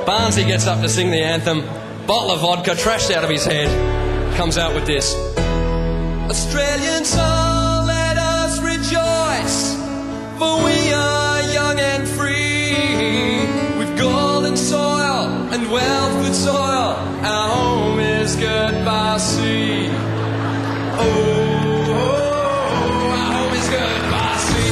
Barnsey gets up to sing the anthem. Bottle of vodka trashed out of his head. Comes out with this. Australian song, let us rejoice, for we are young and free. With golden soil and wealth good soil, our home is good Barnesy. Oh, our home is good Barnesy.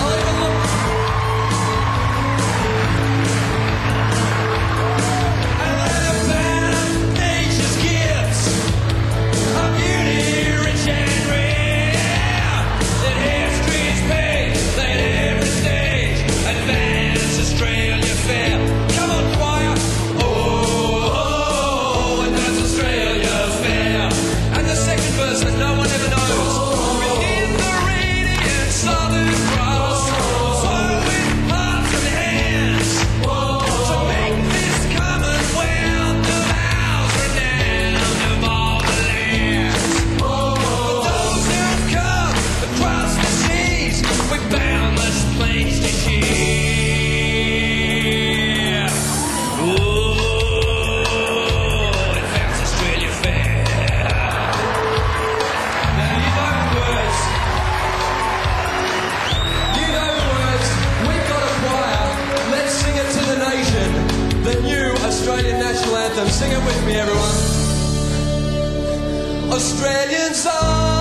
Australian national anthem. Sing it with me, everyone. Australian song.